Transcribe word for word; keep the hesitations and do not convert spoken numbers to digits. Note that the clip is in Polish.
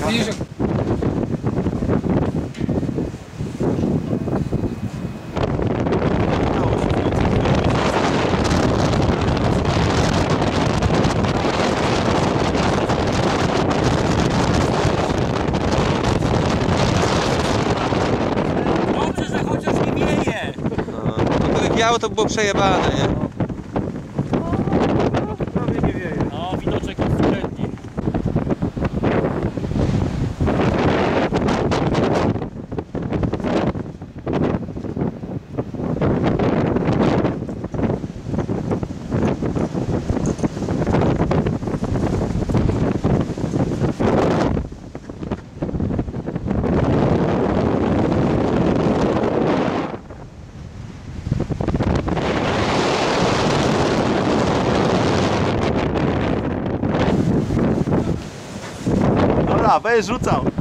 Widzisz, dobrze, że chociaż nie wieje. No, no gdyby wiało, to by było przejebane, nie? Prawie nie wieje. No, widoczek jest względnie. Dobra, będziesz rzucał.